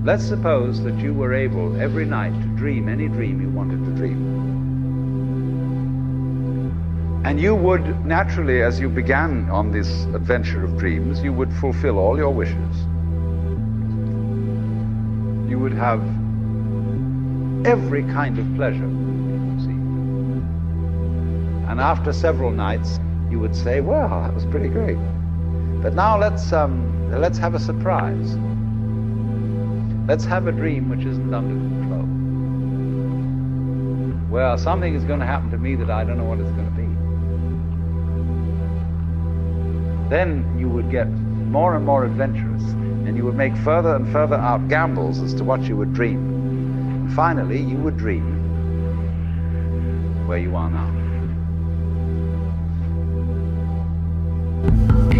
Let's suppose that you were able every night to dream any dream you wanted to dream. And you would naturally, as you began on this adventure of dreams, you would fulfill all your wishes. You would have every kind of pleasure you conceived. And after several nights, you would say, well, that was pretty great. But now let's have a surprise. Let's have a dream which isn't under control. Well, something is going to happen to me that I don't know what it's going to be. Then you would get more and more adventurous, and you would make further and further out gambles as to what you would dream. And finally, you would dream where you are now.